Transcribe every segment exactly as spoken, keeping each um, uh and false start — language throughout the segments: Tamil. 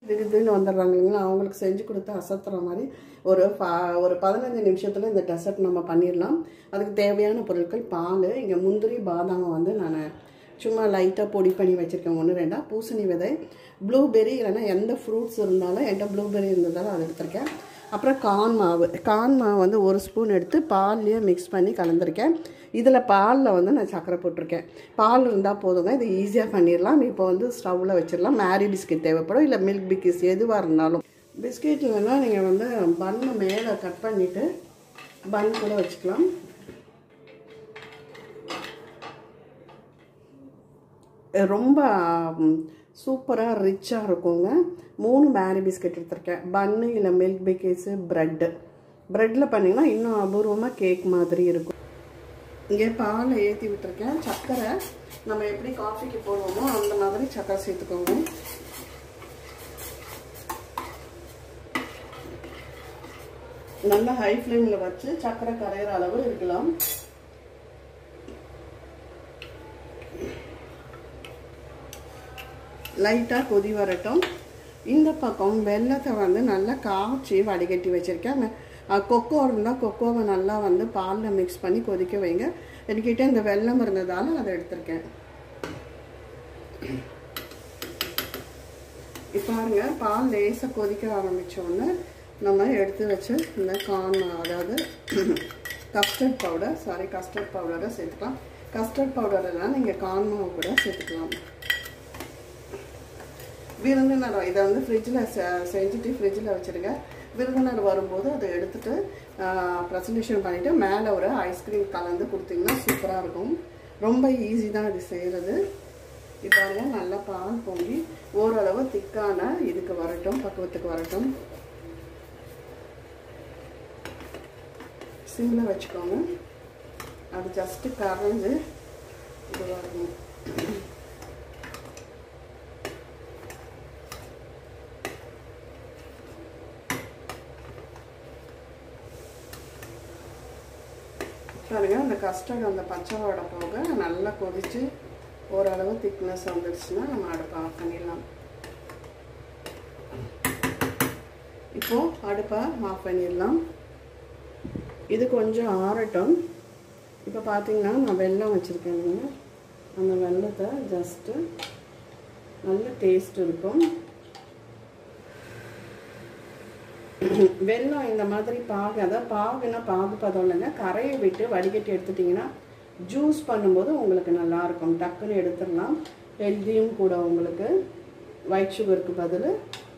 திடீர்னு வந்துடுறாங்க இல்லைங்களா, அவங்களுக்கு செஞ்சு கொடுத்து அசத்துற மாதிரி ஒரு ஒரு பதினஞ்சு நிமிஷத்தில் இந்த டெசர்ட் நம்ம பண்ணிடலாம். அதுக்கு தேவையான பொருட்கள் பால், இங்கே முந்திரி பாதாம் வந்து நான் சும்மா லைட்டாக பொடி பண்ணி வச்சுருக்கேன் ஒன்று ரெண்டா, பூசணி விதை, ப்ளூபெர்ரி இல்லைன்னா எந்த ஃப்ரூட்ஸ் இருந்தாலும் என்கிட்ட ப்ளூபெர்ரி இருந்ததாலும் அதை எடுத்திருக்கேன். அப்புறம் கார்ன் மாவு, கார்ன் மாவு வந்து ஒரு ஸ்பூன் எடுத்து பால்லையே மிக்ஸ் பண்ணி கலந்துருக்கேன். இதில் பாலில் வந்து நான் சர்க்கரை போட்டிருக்கேன். பால் இருந்தால் போதுங்க, இது ஈஸியாக பண்ணிடலாம். இப்போ வந்து ஸ்டவ்வில் வச்சிடலாம். மேரி பிஸ்கெட் தேவைப்படும், இல்லை மில்க் பிஸ்கெட் எதுவாக இருந்தாலும். பிஸ்கெட் வேணால் நீங்கள் வந்து பன்னு மேலே கட் பண்ணிவிட்டு பன் கூட வச்சுக்கலாம். ரொம்ப சூப்பராக ரிச்சாக இருக்குங்க. மூணு மேரி பிஸ்கெட் எடுத்திருக்கேன். பன்னு இல்லை மில்க் பிஸ்கெட்ஸு, ப்ரெட்டு ப்ரெட்டில் பண்ணிங்கன்னா இன்னும் அபூர்வமாக கேக் மாதிரி இருக்கும். இங்கே பாலை ஏற்றி விட்டுருக்கேன். சர்க்கரை நம்ம எப்படி காஃபிக்கு போடுவோமோ அந்த மாதிரி சர்க்கரை சேர்த்துக்கோங்க. நல்லா ஹை ஃப்ளேமில் வச்சு சர்க்கரை கரையிற அளவு இருக்கலாம். லைட்டாக கொதி வரட்டும். இந்த பக்கம் வெல்லத்தை வந்து நல்லா காய்ச்சி வடிகட்டி வச்சுருக்கேன். கொக்கோ இருந்தால் கொக்கோவை நல்லா வந்து பாலில் மிக்ஸ் பண்ணி கொதிக்க வைங்க. என்கிட்ட இந்த வெல்லம் இருந்ததால் அதை எடுத்திருக்கேன். இப்போ பாருங்க, பால் லேசாக கொதிக்க ஆரம்பித்தோன்னு நம்ம எடுத்து வச்சு இந்த கார்ன், அதாவது கஸ்டர்ட் பவுடர் சாரி கஸ்டர்ட் பவுடரை சேர்த்துக்கலாம். கஸ்டர்ட் பவுடரெல்லாம் நீங்கள் கார்ன் மாவு கூட சேர்த்துக்கலாம். விருந்தினர் இதை வந்து ஃப்ரிட்ஜில் செஞ்சுட்டு ஃப்ரிட்ஜில் வச்சுருங்க. விருந்தினர் வரும்போது அதை எடுத்துகிட்டு ப்ரெசன்டேஷன் பண்ணிவிட்டு மேலே ஒரு ஐஸ்கிரீம் கலந்து கொடுத்தீங்கன்னா சூப்பராக இருக்கும். ரொம்ப ஈஸி தான் இது செய்கிறது. இப்போ நல்லா பால் பொங்கி ஓரளவு திக்கான இதுக்கு வரட்டும், பக்குவத்துக்கு வரட்டும். சிம்மில் வச்சுக்கோங்க. அது ஜஸ்ட்டு கரைஞ்சி இதுவாக இருக்கும். பாருங்க, அந்த கஸ்டர்ட் அந்த பச்சை வாடை போக நல்லா கொதித்து ஓரளவு திக்னஸ் வந்துடுச்சுன்னா நம்ம அடுப்பை ஆஃப் பண்ணிடலாம். இப்போது அடுப்பை ஆஃப் பண்ணிடலாம். இது கொஞ்சம் ஆறட்டும். இப்போ பார்த்தீங்கன்னா நான் வெல்லம் வச்சுருக்கேங்க. அந்த வெல்லத்தை ஜஸ்ட்டு நல்ல டேஸ்ட் இருக்கும். வெல்லம் இந்த மாதிரி பாகு, அதாவது பாகுன்னா பாகு பதம் இல்லைங்க, கரையை விட்டு வடிகட்டி எடுத்துட்டிங்கன்னா ஜூஸ் பண்ணும்போது உங்களுக்கு நல்லாயிருக்கும். டக்குன்னு எடுத்துடலாம். ஹெல்த்தியும் கூட உங்களுக்கு. ஒயிட் சுகருக்கு பதில்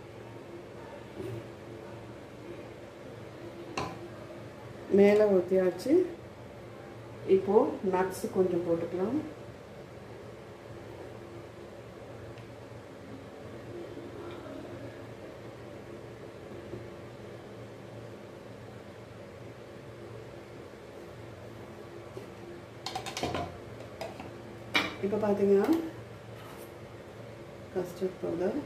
மேலே ஊற்றியாச்சு. இப்போது நட்ஸ் கொஞ்சம் போட்டுக்கலாம். இப்போ பார்த்தீங்கன்னா கஸ்டர்ட் பவுடர்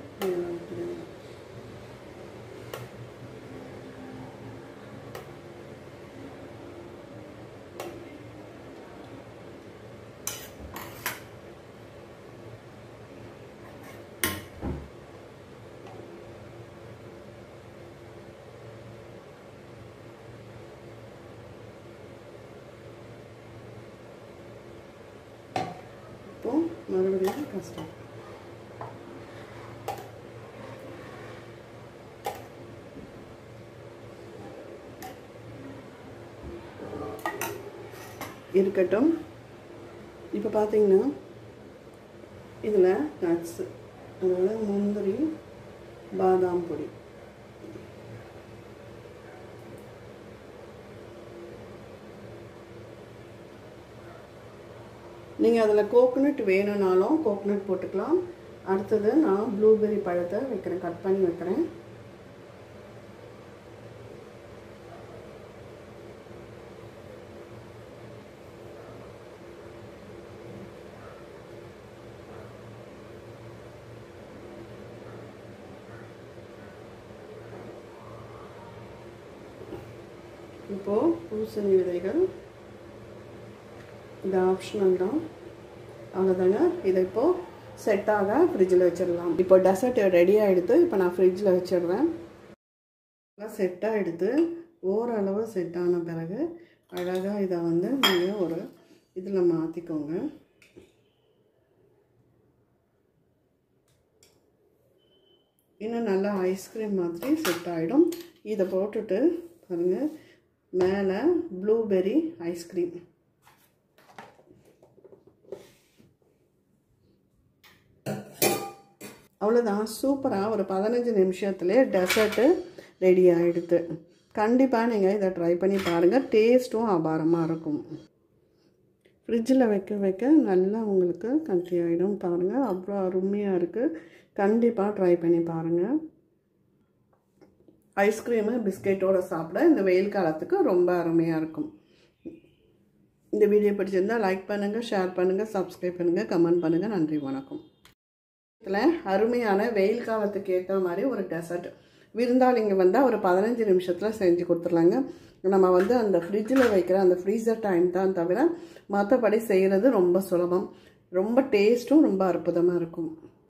மறுபடியும் கஸ்டர்ட். இருக்கட்டும். இப்போ பார்த்தீங்கன்னா இதில் நட்ஸு, அதோட முந்திரி பாதாம் பொடி, நீங்கள் அதில் கோகோனட் வேணும்னாலும் கோகோனட் போட்டுக்கலாம். அடுத்தது நான் ப்ளூபெர்ரி பழத்தை வைக்கிறேன், கட் பண்ணி வைக்கிறேன். இப்போது பூசணி விதைகள், இது ஆப்ஷனல் தான், அவ்வளோதாங்க. இதை இப்போது செட்டாக ஃப்ரிட்ஜில் வச்சிடலாம். இப்போ டெசர்ட் ரெடி ஆகிடுது. இப்போ நான் ஃப்ரிட்ஜில் வச்சிடுறேன். செட்டாக எடுத்து ஓரளவு செட் ஆன பிறகு அழகாக இதை வந்து நீங்கள் ஒரு இதில் மாற்றிக்கோங்க. இன்னும் நல்லா ஐஸ்கிரீம் மாதிரி செட் ஆகிடும். இதை போட்டுட்டு பாருங்கள், மேலே ப்ளூபெர்ரி ஐஸ்கிரீம். அவ்வளோதான், சூப்பராக ஒரு பதினஞ்சு நிமிஷத்துலேயே டெசர்ட்டு ரெடி ஆகிடுது. கண்டிப்பாக நீங்கள் இதை ட்ரை பண்ணி பாருங்கள். டேஸ்ட்டும் அபாரமாக இருக்கும். ஃப்ரிட்ஜில் வைக்க வைக்க நல்லா உங்களுக்கு கட்டி ஆகிடும். பாருங்கள், அவ்வளோ அருமையாக இருக்குது. கண்டிப்பாக ட்ரை பண்ணி பாருங்கள். ஐஸ்கிரீமு பிஸ்கெட்டோடு சாப்பிட இந்த வெயில் காலத்துக்கு ரொம்ப அருமையாக இருக்கும். இந்த வீடியோ பிடிச்சிருந்தால் லைக் பண்ணுங்கள், ஷேர் பண்ணுங்கள், சப்ஸ்கிரைப் பண்ணுங்கள், கமெண்ட் பண்ணுங்கள். நன்றி, வணக்கம். இதில் அருமையான வெயில் காலத்துக்கு ஏற்ற மாதிரி ஒரு டெசர்ட் விருந்தாளிங்க வந்தால் ஒரு பதினஞ்சு நிமிஷத்தில் செஞ்சு கொடுத்துர்லாங்க. நம்ம வந்து அந்த ஃப்ரிட்ஜில் வைக்கிற அந்த ஃப்ரீசர் டைம் தான் தவிர மற்றபடி செய்கிறது ரொம்ப சுலபம். ரொம்ப டேஸ்ட்டும் ரொம்ப அற்புதமாக இருக்கும்.